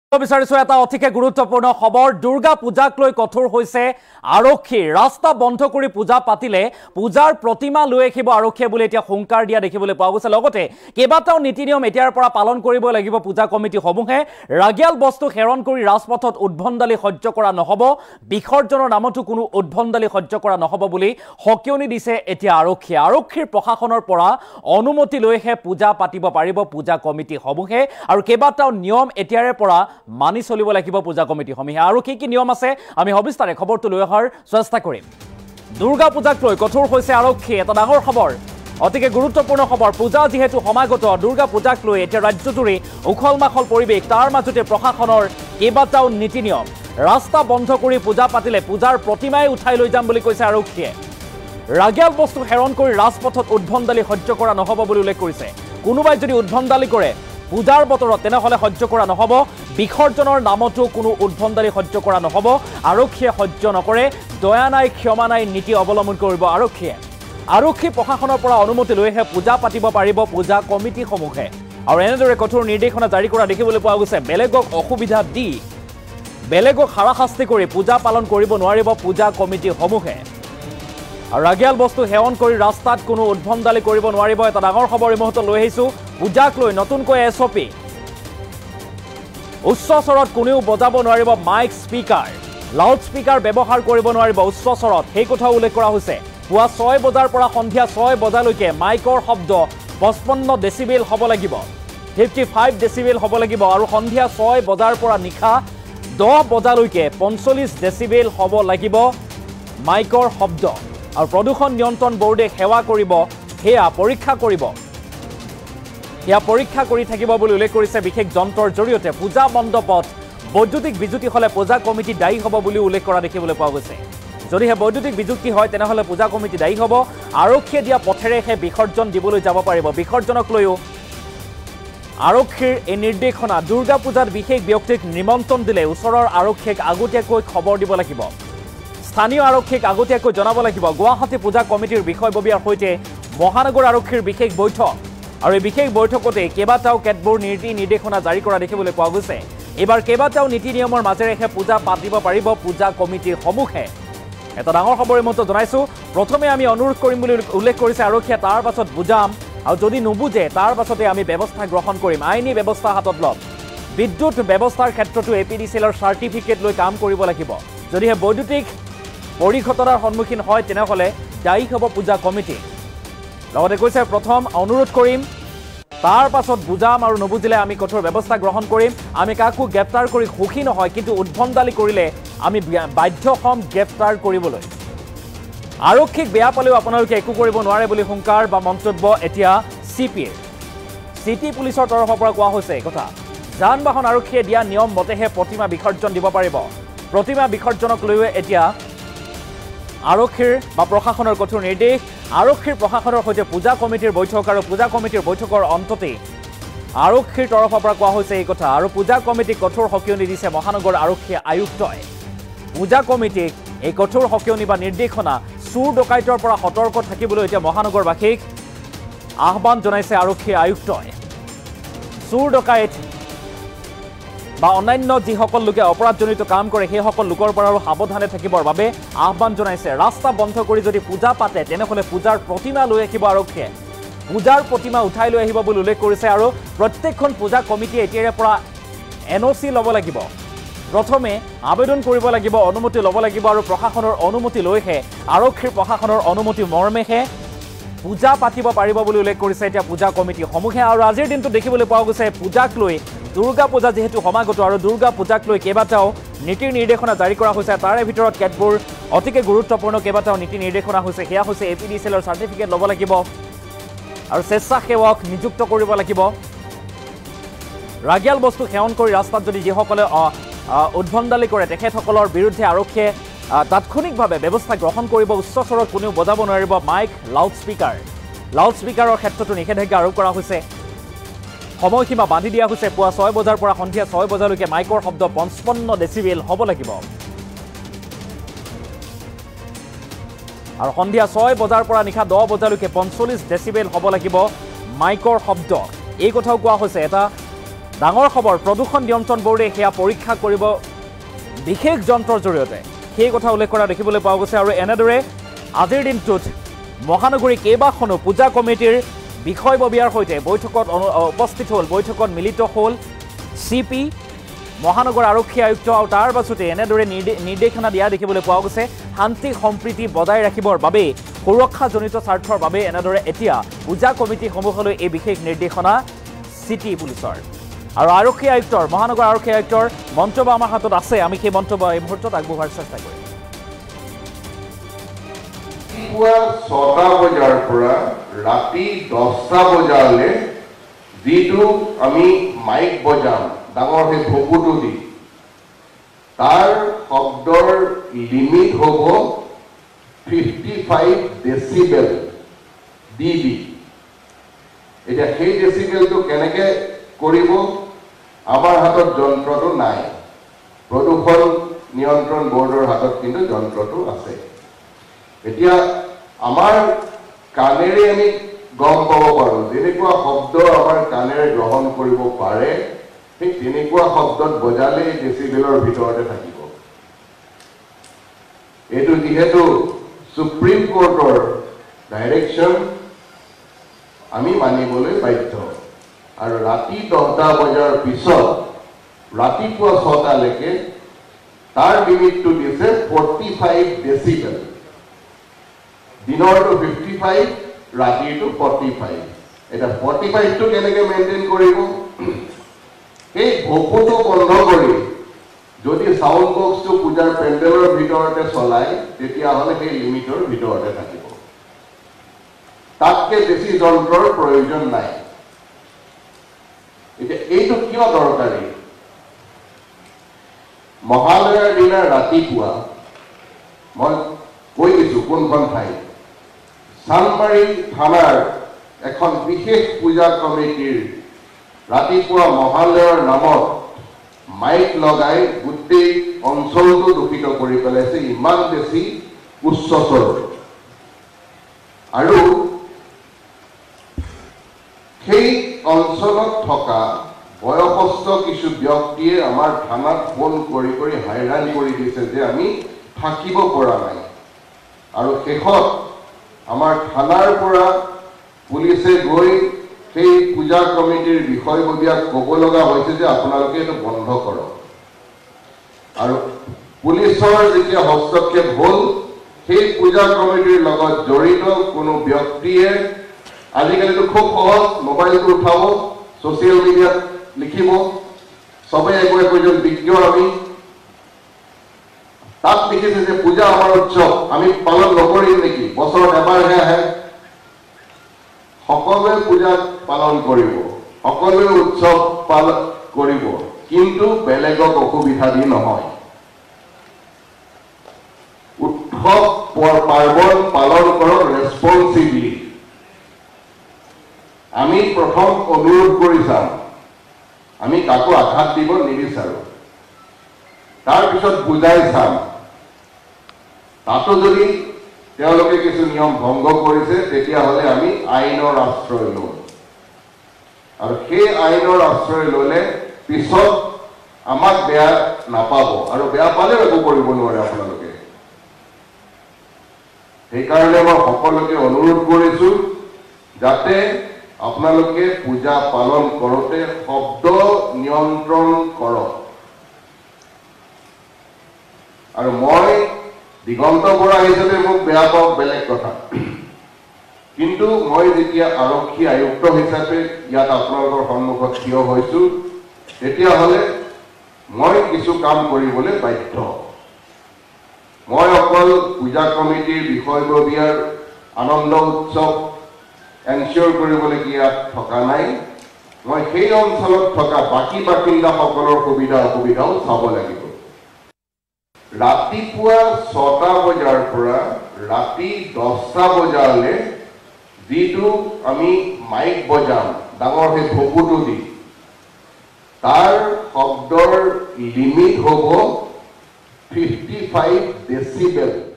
বিচাৰিছো এটা অতিকে গুৰুত্বপূৰ্ণ খবৰ দুৰ্গা পূজাক লৈ কঠোৰ হৈছে আৰক্ষী ৰাস্তা বন্ধ কৰি পূজা পাতিলে পূজাৰ প্ৰতিমা লৈ আহিব আৰক্ষীয়ে বুলি এতিয়া হুংকাৰ দিয়া দেখিবলৈ পোৱা গৈছে লগতে কেইবাটাও নীতি নিয়ম এতিয়াৰ পৰা পালন কৰিব লাগিব পূজা কমিটি সমূহে ৰাগিয়াল বস্তু হেৰণ কৰি ৰাজপথত উদ্ভণ্ডালি সহ্য কৰা নহব বিসৰ্জনৰ নামতো কোনো উদ্ভণ্ডালি সহ্য কৰা নহব বুলি হকিয়নি দিছে এতিয়া আৰক্ষীৰ প্ৰশাসনৰ পৰা অনুমতি লৈহে পূজা পাতিব পাৰিব পূজা কমিটি সমূহে আৰু কেইবাটাও নিয়ম এতিয়াৰে পৰা মানি চলিব লাগিব পূজা কমিটি সমূহে আৰু কি নিয়ম আছে আমি হবিস্তাৰে খবৰটো লৈ অহাৰ চেষ্টা কৰিম দুৰ্গা পূজাক লৈ কঠোৰ হৈছে আৰক্ষী এটা ডাঙৰ খবৰ অতিকে গুৰুত্বপূৰ্ণ খবৰ পূজা যেহেতু সমাগত দুৰ্গা পূজাক লৈ এতিয়া ৰাজ্যজুৰি উখল মাখল পৰিৱেশ তাৰ মাজতে প্ৰশাসনৰ কেইবাটাও নীতি নিয়ম ৰাস্তা বন্ধ কৰি পূজা পাতিলে পূজাৰ প্ৰতিমাই উঠাই লৈ যাম বুলি কৈছে আৰক্ষীয়ে ৰাগিয়াল বস্তু হেৰণ কৰি ৰাজপথত উদ্ভণ্ডালি সহ্য কৰা নহব বুলি উল্লেখ কৰিছে কোনোবাই যদি উদ্ভণ্ডালি কৰে পূজাৰ বতৰত তেনেহলে সহ্য কৰা নহব বিসৰ্জনৰ নামতো কোনো উদ্ভণ্ডালি সহ্য কৰা নহব আৰক্ষীয়ে সহ্য নকৰে দয়া নাই ক্ষমা নাই নীতি অৱলম্বন কৰিব আৰক্ষী প্ৰশাসনৰ পৰা অনুমতি লৈহে পূজা পাতিব পাৰিব পূজা কমিটি সমূহে আৰু এনেদৰে কঠোৰ নিৰ্দেশনা জাৰি কৰা দেখিবলৈ পোৱা গৈছে বেলেগক অসুবিধা দি বেলেগক হাৰাশাস্তি কৰি পূজা পালন কৰিব নোৱাৰিব পূজা কমিটি সমূহে আৰু ৰাগিয়াল বস্তু সেৱন কৰি ৰাস্তাত কোনো উদ্ভণ্ডালি কৰিব নোৱাৰিব এটা ডাঙৰ খবৰ এই মুহূৰ্তত লৈ আহিছো পূজাক লৈ নতুনকৈ এছঅপি উচ্চ স্বৰত কোনেও বজাব নোৱাৰিব মাইক স্পিকাৰ লাউড স্পিকাৰ ব্যৱহাৰ কৰিব নোৱাৰিব উচ্চ স্বৰত সেই কথাও উল্লেখ কৰা হৈছে পুৱা 6 বজাৰ পৰা সন্ধিয়া 6 বজালৈকে মাইকৰ শব্দ 55 ডেচিবেল হ'ব লাগিব 55 ডেচিবেল হ'ব লাগিব আৰু সন্ধিয়া 6 বজাৰ পৰা নিশা 10 বজালৈকে 45 ডেচিবেল হ'ব লাগিব মাইকৰ শব্দ আৰু প্ৰদূষণ নিয়ন্ত্ৰণ বোৰ্ডে সেৱা কৰিব হেয়া পৰীক্ষা কৰি থাকিব বুলি উল্লেখ কৰিছে বিশেষ যন্ত্ৰৰ জৰিয়তে পূজা মণ্ডপত বৈদ্যুতিক বিজুতি হলে পূজা কমিটি দায়ী হ'ব বুলি উল্লেখ কৰা দেখিবলৈ পোৱা গৈছে যদিহে বৈদ্যুতিক বিজুতি হয় তেনেহলে পূজা কমিটি দায়ী হ'ব আৰক্ষীয়ে দিয়া পথেৰেহে বিসৰ্জন দিবলৈ যাব পাৰিব বিসৰ্জনক লৈও আৰক্ষীৰ এই নিৰ্দেশনা দুৰ্গা পূজাত বিশেষ ব্যক্তিক নিমন্ত্ৰণ দিলে ওচৰৰ আৰক্ষীক আগতীয়াকৈ খবৰ দিব লাগিব স্থানীয় আৰক্ষীক আগতীয়াকৈ জনাব লাগিব গুৱাহাটী পূজা কমিটিৰ বিষয়ববীয়াৰ সৈতে মহানগৰ আৰক্ষীৰ বিশেষ বৈঠক আৰু এই বিশেষ বৈঠকতে কেইবাটাও কেতবোৰ নীতি নিৰ্দেশনা জাৰি কৰা দেখিবলৈ পোৱা গৈছে এবাৰ কেইবাটাও নীতি নিয়মৰ মাজেৰেহে পূজা পাতিব পাৰিব পূজা কমিটিৰ সমূহে এটা ডাঙৰ খবৰ মতে জনাইছো প্ৰথমে আমি অনুৰোধ কৰিম বুলি উল্লেখ কৰিছে আৰক্ষীয়ে তাৰ পাছত বুজাম আৰু যদি নুবুজে তাৰ পাছতে আমি ব্যৱস্থা গ্ৰহণ কৰিম আইনী ব্যৱস্থা হাতত ল'ম বিদ্যুৎ ব্যৱস্থাৰ ক্ষেত্ৰতো এপিডিচিএলৰ চাৰ্টিফিকেট লৈ কাম কৰিব লাগিব যদিহে বৈদ্যুতিক পৰিঘটনাৰ সন্মুখীন হয় তেনেহলে দায়ী হ'ব পূজা কমিটি লগতে কৈছে প্ৰথম অনুৰোধ কৰিম তাৰ পাছত বুজাম আৰু নুবুজিলে আমি কঠোৰ ব্যৱস্থা গ্ৰহণ কৰিম আমি কাকো গ্ৰেপ্তাৰ কৰি সুখী নহয় কিন্তু উদ্ভণ্ডালি কৰিলে আমি বাধ্য হ'ম গ্ৰেপ্তাৰ কৰিবলৈ আৰক্ষীক বেয়া পালেও আপোনালোকে একো কৰিব নোৱাৰে বুলি হুংকাৰ বা মন্তব্য এতিয়া চিটি পুলিচৰ তৰফৰ পৰা কোৱা হৈছে এই কথা যান বাহন আৰক্ষীয়ে দিয়া নিয়ম মতেহে প্ৰতিমা বিসৰ্জন দিব পাৰিব প্ৰতিমা বিসৰ্জনক লৈ এতিয়া আৰক্ষীৰ বা প্ৰশাসনৰ কঠোৰ নিৰ্দেশ আৰক্ষীৰ প্ৰশাসনৰ সৈতে পূজা কমিটিৰ বৈঠক আৰু পূজা কমিটিৰ বৈঠকৰ অন্ততে আৰক্ষীৰ তৰফৰ পৰা কোৱা হৈছে এই কথা আৰু পূজা কমিটিক কঠোৰ হকিয়নি দিছে মহানগৰ আৰক্ষী আয়ুক্তই পূজা কমিটিক এই কঠোৰ হকিয়নি বা নিৰ্দেশনা চুৰ ডকাইতৰ পৰা সতৰ্ক থাকিবলৈ এতিয়া মহানগৰবাসীক আহ্বান জনাইছে আৰক্ষী আয়ুক্তই চুৰ ডকাইত বা অন্যান্য যিসকল লোকে অপৰাধজনিত কাম কৰে সেইসকল লোকৰ পৰা আৰু সাৱধানে থাকিবৰ বাবে আহ্বান জনাইছে ৰাস্তা বন্ধ কৰি যদি পূজা পাতে তেনেহলে পূজাৰ প্ৰতিমা লৈ আহিব আৰক্ষীয়ে পূজাৰ প্ৰতিমা উঠাই লৈ আহিব বুলি উল্লেখ কৰিছে আৰু প্ৰত্যেকখন পূজা কমিটিয়ে এতিয়াৰে পৰা এনঅচি ল'ব লাগিব প্ৰথমে আবেদন কৰিব লাগিব অনুমতি ল'ব লাগিব আৰু প্ৰশাসনৰ অনুমতি লৈহে আৰক্ষীৰ প্ৰশাসনৰ অনুমতি মৰ্মেহে পূজা পাতিব পাৰিব বুলি উল্লেখ কৰিছে এতিয়া পূজা কমিটি সমূহে আৰু আজিৰ দিনটো দেখিবলৈ পোৱা গৈছে পূজাক লৈ দুৰ্গা পূজা যেহেতু সমাগত আৰু দুৰ্গা পূজাক লৈ কেইবাটাও নীতি নিৰ্দেশনা জাৰি কৰা হৈছে তাৰে ভিতৰত কেতবোৰ অতিকে গুৰুত্বপূৰ্ণ কেইবাটাও নীতি নিৰ্দেশনা হৈছে সেয়া হৈছে এপিডিচিএলৰ চাৰ্টিফিকেট ল'ব লাগিব আৰু স্বেচ্ছাসেৱক নিযুক্ত কৰিব লাগিব ৰাগিয়াল বস্তু সেৱন কৰি ৰাস্তাত যদি যিসকলে উদ্ভণ্ডালি কৰে তেখেতসকলৰ বিৰুদ্ধে আৰক্ষীয়ে তাৎক্ষণিকভাৱে ব্যৱস্থা গ্ৰহণ কৰিব উচ্চ স্বৰত কোনেও বজাব নোৱাৰিব মাইক লাউড স্পিকাৰৰ ক্ষেত্ৰতো নিষেধাজ্ঞা আৰোপ কৰা হৈছে সময়সীমা বান্ধি দিয়া হৈছে পুৱা 6 বজাৰ পৰা সন্ধিয়া 6 বজালৈকে মাইকৰ শব্দ 55 ডেচিবেল হ'ব লাগিব আৰু সন্ধিয়া 6 বজাৰ পৰা নিশা 10 বজালৈকে 45 ডেচিবেল হ'ব লাগিব মাইকৰ শব্দ এই কথাও কোৱা হৈছে এটা ডাঙৰ খবৰ প্ৰদূষণ নিয়ন্ত্ৰণ বোৰ্ডে সেয়া পৰীক্ষা কৰিব বিশেষ যন্ত্ৰৰ জৰিয়তে সেই কথা উল্লেখ কৰা দেখিবলৈ পোৱা গৈছে আৰু এনেদৰে আজিৰ দিনটোত মহানগৰী কেইবাখনো পূজা কমিটিৰ বিষয়ববীয়াৰ সৈতে বৈঠকত উপস্থিত হ'ল বৈঠকত মিলিত হ'ল চিপি মহানগৰ আৰক্ষী আয়ুক্ত আৰু তাৰ পাছতে এনেদৰে নিৰ্দেশনা দিয়া দেখিবলৈ পোৱা গৈছে শান্তি সম্প্ৰীতি বজাই ৰাখিবৰ বাবে সুৰক্ষাজনিত স্বাৰ্থৰ বাবে এনেদৰে এতিয়া পূজা কমিটিসমূহলৈ এই বিশেষ নিৰ্দেশনা চিটি পুলিচৰ আৰু আৰক্ষী আয়ুক্তৰ মহানগৰ আৰক্ষী আয়ুক্তৰ মন্তব্য আমাৰ হাতত আছে আমি সেই মন্তব্য এই মুহূৰ্তত আগবঢ়োৱাৰ চেষ্টা কৰিম পুৱা 6টা বজাৰ পৰা ৰাতি 10টা বজালৈ যিটো আমি মাইক বজাম ডাঙৰ সেই ভকুটো দি তাৰ শব্দৰ লিমিট হ'ব 55 ডেসিবেল ডিবি এটা সেই ডেসিবেলটো কেনেকৈ কৰিব আমাৰ হাতত যন্ত্ৰটো নাই প্ৰদূষণ নিয়ন্ত্ৰণ বৰ্ডৰ হাতত কিন্তু যন্ত্ৰটো আছে এতিয়া আমাৰ কানেৰে আমি গম পাব পাৰোঁ যেনেকুৱা শব্দ আমাৰ কানেৰে গ্ৰহণ কৰিব পাৰে সেই তেনেকুৱা শব্দত বজালে ডেসিবেলৰ ভিতৰতে থাকিব এইটো যিহেতু সুপ্ৰিম কোৰ্টৰ ডাইৰেকশ্যন আমি মানিবলৈ বাধ্য আৰু ৰাতি 10টা বজাৰ পিছত ৰাতিপুৱা 6টালৈকে তাৰ লিমিটটো দিছে 45 ডেসিবেল দিনৰটো 55 ৰাতিটো 45 এটা 45টো কেনেকৈ মেইনটেইন কৰিব সেই ভকুটো বন্ধ কৰি যদি সাউন্ড বক্সটো পূজাৰ পেন্ডেলৰ ভিতৰতে চলায় তেতিয়াহ'লে সেই লিমিটৰ ভিতৰতে থাকিব তাতকৈ বেছি যন্ত্ৰৰ প্ৰয়োজন নাই এতিয়া এইটো কিয় দৰকাৰী মহালয়াৰ দিনা ৰাতিপুৱা মই কৈ দিছোঁ কোনখন ঠাই চানমাৰী থানাৰ এখন বিশেষ পূজা কমিটিৰ ৰাতিপুৱা মহালয়াৰ নামত মাইক লগাই গোটেই অঞ্চলটো দূষিত কৰি পেলাইছে ইমান বেছি উচ্চ স্বৰত আৰু সেই অঞ্চলত থকা বয়সস্থ কিছু ব্যক্তিয়ে আমাৰ থানাত ফোন কৰি কৰি হাইৰাণ কৰি দিছে যে আমি থাকিব পৰা নাই আৰু শেষত আমাৰ থানাৰ পৰা পুলিচে গৈ সেই পূজা কমিটিৰ বিষয়ববীয়াক ক'ব লগা হৈছে যে আপোনালোকে এইটো বন্ধ কৰক আৰু পুলিচৰ যেতিয়া হস্তক্ষেপ হ'ল সেই পূজা কমিটিৰ লগত জড়িত কোনো ব্যক্তিয়ে আজিকালিতো খুব সহজ মোবাইলটো উঠাব ছ'চিয়েল মিডিয়াত লিখিব সবে একজন বিজ্ঞ আমি তাত লিখিছে যে পূজা আমাৰ উৎসৱ আমি পালন নকৰিম নেকি বছৰত এবাৰহে আহে সকলোৱে পূজা পালন কৰিব সকলোৱে উৎসৱ পালন কৰিব কিন্তু বেলেগক অসুবিধা দি নহয় উৎসৱ পাৰ্বণ পালন কৰক ৰেছপন্সিবলি আমি প্ৰথম অনুৰোধ কৰি চাম আমি কাকো আঘাত দিব নিবিচাৰোঁ তাৰপিছত বুজাই চাম তাতো যদি তেওঁলোকে কিছু নিয়ম ভংগ কৰিছে তেতিয়াহ'লে আমি আইনৰ আশ্ৰয় লওঁ আৰু সেই আইনৰ আশ্ৰয় ল'লে পিছত আমাক বেয়া নাপাব আৰু বেয়া পালেও একো কৰিব নোৱাৰে আপোনালোকে সেইকাৰণে মই সকলোকে অনুৰোধ কৰিছোঁ যাতে আপোনালোকে পূজা পালন কৰোঁতে শব্দ নিয়ন্ত্ৰণ কৰক আৰু মই দিগন্ত বৰা হিচাপে মোক বেয়া পাওক বেলেগ কথা কিন্তু মই যেতিয়া আৰক্ষী আয়ুক্ত হিচাপে ইয়াত আপোনালোকৰ সন্মুখত থিয় হৈছোঁ তেতিয়াহ'লে মই কিছু কাম কৰিবলৈ বাধ্য মই অকল পূজা কমিটিৰ বিষয়ববীয়াৰ আনন্দ উৎসৱ এনচিয়ৰ কৰিবলগীয়া থকা নাই মই সেই অঞ্চলত থকা বাকী বাসিন্দাসকলৰ সুবিধা অসুবিধাও চাব লাগিব ৰাতিপুৱা 6টা বজাৰ পৰা ৰাতি 10টা বজালৈ যিটো আমি মাইক বজাম ডাঙৰ সেই ভকুটো দি তাৰ শব্দৰ লিমিট হ'ব 55 ডেসিবেল